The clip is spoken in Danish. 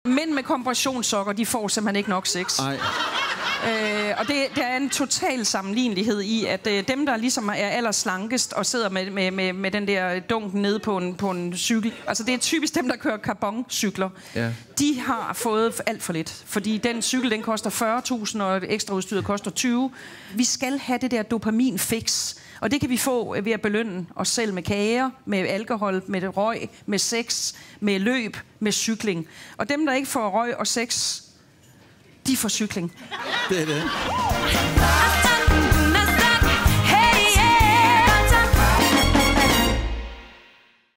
Mænd med kompressionssokker, de får simpelthen ikke nok sex. Nej. Og der er en total sammenlignelighed i, at dem, der ligesom er allerslankest og sidder med den der dunk nede på en cykel, altså det er typisk dem, der kører carbon-cykler, de har fået alt for lidt. Fordi den cykel, den koster 40.000, og ekstra udstyret koster 20. Vi skal have det der dopamin-fix, og det kan vi få ved at belønne os selv med kager, med alkohol, med røg, med sex, med løb, med cykling. Og dem, der ikke får røg og sex, de får cykling. Det er det.